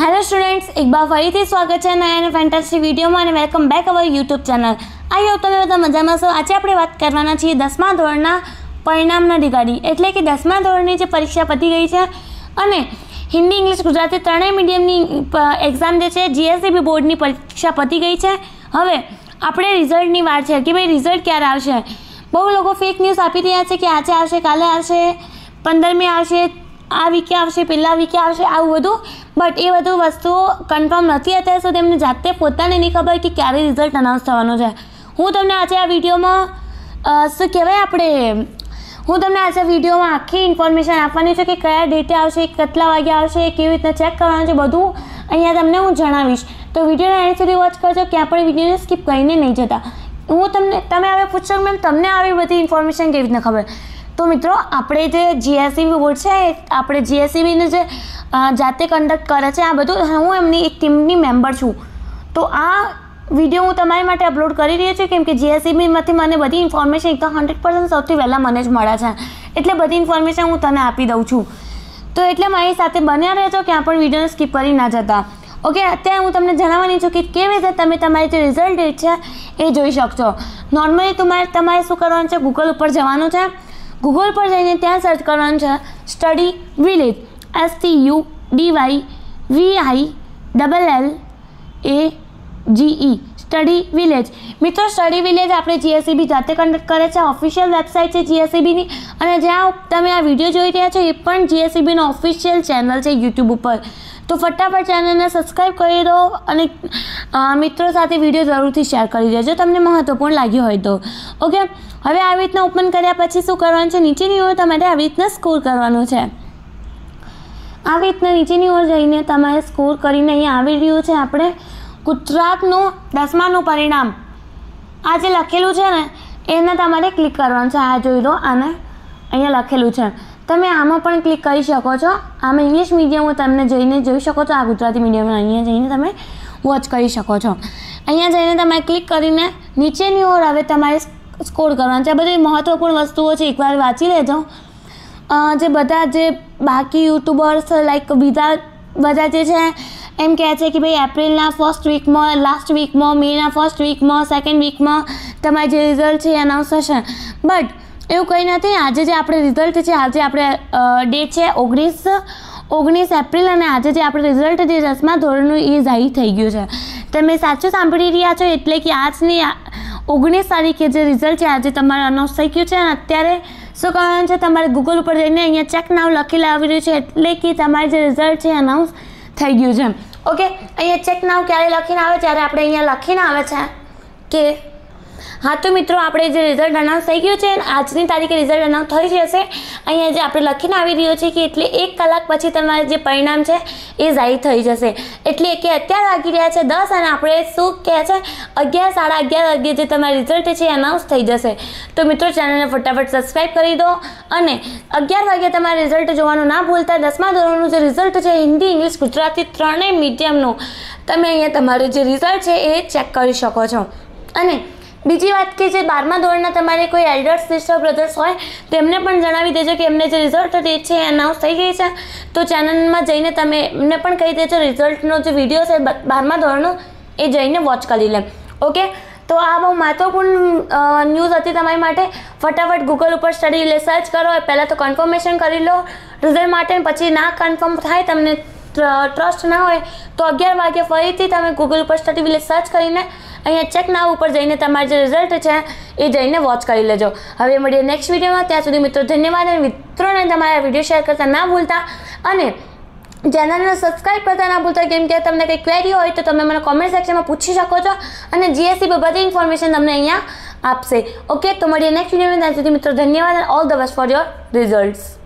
Hello students, एक बार फरीथी स्वागत है नया फैंटास्टिक वीडियो में और welcome back our YouTube channel. I hope તમે બધા મજામાં છો। આજે આપણે વાત કરવાના છીએ 10મા ધોરણના પરિણામના રિગાર્ડિંગ, એટલે કે 10મા ધોરણની જે પરીક્ષા પતી ગઈ છે અને હિન્દી ઇંગ્લિશ ગુજરાતી ત્રણેય મીડિયમની એક્ઝામ જે છે જીએસસીબી બોર્ડની પરીક્ષા પતી ગઈ છે। હવે આપણે રિઝલ્ટની વાર છે કે ભાઈ રિઝલ્ટ ક્યારે આવશે। બહુ લોકો ફેક ન્યૂઝ આપી રહ્યા છે કે આજે આવશે, કાલે આવશે, 15મી આવશે, આ વીકે આવશે, પહેલા વીકે આવશે, આવું બધું। બટ એ બધું વસ્તુઓ કન્ફર્મ નથી અત્યારે સુધી તેમને જાતે પોતાને નહીં ખબર કે ક્યારે રિઝલ્ટ અનાઉન્સ થવાનું છે। હું તમને આજે આ વિડીયોમાં શું કહેવાય હું તમને આજે વિડીયોમાં આખી ઇન્ફોર્મેશન આપવાની છું કે કયા ડેટે આવશે, કેટલા વાગે આવશે, કેવી રીતના ચેક કરવાનું છે, બધું અહીંયા તમને હું જણાવીશ। તો વિડીયોને એન્ડ સુધી વોચ કરજો કે આપણે વિડીયોને સ્કીપ કરીને નહીં જતા। તમે હવે પૂછશો મેમ તમને આવી બધી ઇન્ફોર્મેશન કેવી રીતના ખબર। તો મિત્રો, આપણે જે જીએસસીબી બોર્ડ છે, આપણે જીએસસીબીને જે જાતે કન્ડક્ટ કરે છે આ બધું, હું એમની એક ટીમની મેમ્બર છું। તો આ વિડીયો હું તમારી માટે અપલોડ કરી રહી છું કેમ કે જીએસસીબીમાંથી મને બધી ઇન્ફોર્મેશન એકદમ 100% સૌથી પહેલાં મને જ મળે છે, એટલે બધી ઇન્ફોર્મેશન હું તને આપી દઉં છું। તો એટલે મારી સાથે બન્યા રહેજો ક્યાં પણ વિડીયોને સ્કીપ કરી ના જતા। ઓકે, અત્યારે હું તમને જણાવવાની છું કે કેવી રીતે તમે તમારી જે રિઝલ્ટ ડેટ છે એ જોઈ શકશો। નોર્મલી તમારે શું કરવાનું છે, ગૂગલ ઉપર જવાનું છે। ગૂગલ પર જઈને ત્યાં સર્ચ કરવાનું છે study village, STUDYVILLAGE, study village. મિત્રો, સ્ટડી વિલેજ આપણે જીએસસીબી જાતે કન્ડક્ટ કરે છે, ઓફિશિયલ વેબસાઇટ છે જીએસસીબીની, અને જ્યાં તમે આ વિડીયો જોઈ રહ્યા છો એ પણ જીએસસીબીનો ઓફિશિયલ ચેનલ છે યુટ્યુબ ઉપર। તો ફટાફટ ચેનલને સબસ્ક્રાઈબ કરી દો અને મિત્રો સાથે વિડીયો જરૂરથી શેર કરી દેજો તમને મહત્વપૂર્ણ લાગ્યો હોય તો। ઓકે, હવે આવી રીતના ઓપન કર્યા પછી શું કરવાનું છે, નીચેની ઓર તમારે આવી રીતના સ્કોર કરવાનું છે। આવી રીતના નીચેની ઓર જઈને તમારે સ્કોર કરીને અહીંયા આવી રહ્યું છે આપણે ગુજરાતનું 10માનું પરિણામ, આ જે લખેલું છે ને એને તમારે ક્લિક કરવાનું છે। આ જોઈ લો, આને અહીંયા લખેલું છે, તમે આમાં પણ ક્લિક કરી શકો છો। આમાં ઇંગ્લિશ મીડિયમ તમને જઈને જોઈ શકો છો, આ ગુજરાતી મીડિયમમાં અહીંયા જઈને તમે વોચ કરી શકો છો। અહીંયા જઈને તમારે ક્લિક કરીને નીચેની ઓર હવે તમારે સ્કોર કરવાનું છે। આ બધી મહત્વપૂર્ણ વસ્તુઓ છે, એકવાર વાંચી લેજો। જે બધા જે બાકી યુટ્યુબર્સ લાઈક બધા જે છે એમ કહે છે કે ભાઈ એપ્રિલના ફર્સ્ટ વીકમાં, લાસ્ટ વીકમાં, મેના ફર્સ્ટ વીકમાં, સેકન્ડ વીકમાં તમારે જે રિઝલ્ટ છે એ અનાઉન્સ થશે, બટ એવું કંઈ નથી। આજે જે આપણે રિઝલ્ટ છે, આજે આપણે ડેટ છે 19 એપ્રિલ અને આજે જે આપણે રિઝલ્ટ જે 10મા ધોરણનું એ જાહેર થઈ ગયું છે। તમે સાચું સાંભળી રહ્યા છો, એટલે કે આજની 19 તારીખે જે રિઝલ્ટ છે આજે તમારે અનાઉન્સ થઈ ગયું છે। અને અત્યારે શું કરવાનું છે, તમારે ગૂગલ ઉપર જઈને અહીંયા ચેક નાવ લખેલું આવી રહ્યું છે, એટલે કે તમારે જે રિઝલ્ટ છે અનાઉન્સ થઈ ગયું છે। ઓકે, અહીંયા ચેક નાવ ક્યારે લખીને આવે, જ્યારે આપણે અહીંયા લખીને આવે છે કે હા તો મિત્રો આપણે જે રિઝલ્ટ અનાઉન્સ થઈ ગયું છે આજની તારીખે રિઝલ્ટ અનાઉન્સ થઈ જશે, અહીંયા જે આપણે લખીને આવી રહ્યો છે કે એટલે 1 કલાક પછી તમારે જે પરિણામ છે એ જાહેર થઈ જશે। એટલે કે અત્યારે વાગી રહ્યા છે 10 અને આપણે શું કહે છે 11, સાડા 11 વાગે જે તમારું રિઝલ્ટ છે એ અનાઉન્સ થઈ જશે। તો મિત્રો, ચેનલને ફટાફટ સબસ્ક્રાઈબ કરી દો અને 11 વાગે તમારે રિઝલ્ટ જોવાનું ના ભૂલતા। 10મા ધોરણનું જે રિઝલ્ટ છે હિન્દી ઇંગ્લિશ ગુજરાતી ત્રણેય મીડિયમનું તમે અહીંયા તમારું જે રિઝલ્ટ છે એ ચેક કરી શકો છો। અને બીજી વાત કે જે 12મા ધોરણના તમારે કોઈ એલ્ડર્સ સિસ્ટર બ્રધર્સ હોય તો એમને પણ જણાવી દેજો કે એમને જે રિઝલ્ટ ડેટ છે એ અનાઉન્સ થઈ ગઈ છે, તો ચેનલમાં જઈને તમે એમને પણ કહી દેજો રિઝલ્ટનો જે વિડીયો છે 12મા ધોરણનો એ જઈને વોચ કરી લે। ઓકે, તો આ બહુ મહત્વપૂર્ણ ન્યૂઝ હતી તમારી માટે। ફટાફટ ગૂગલ ઉપર સ્ટડી વિલેજ સર્ચ કરો, પહેલાં તો કન્ફર્મેશન કરી લો રિઝલ્ટ માટે, પછી ના કન્ફર્મ થાય, તમને ટ્રસ્ટ ના હોય તો 11 વાગે ફરીથી તમે ગૂગલ ઉપર સ્ટડી વિલેજ સર્ચ કરીને અહીંયા ચેક નાવ ઉપર જઈને તમારું જે રિઝલ્ટ છે એ જઈને વોચ કરી લેજો। હવે મળીએ નેક્સ્ટ વિડીયોમાં, ત્યાં સુધી મિત્રો ધન્યવાદ। અને મિત્રોને તમારા વિડીયો શેર કરતા ના ભૂલતા અને ચેનલને સબસ્ક્રાઈબ કરતા ના ભૂલતા, કેમ કે તમને કંઈ ક્વેરી હોય તો તમે મને કોમેન્ટ સેક્શનમાં પૂછી શકો છો અને જીએસસીબી બધી ઇન્ફોર્મેશન તમને અહીંયા આપશે। ઓકે, તો મળીએ નેક્સ્ટ વિડીયોમાં, ત્યાં સુધી મિત્રો ધન્યવાદ અને all the best for your results.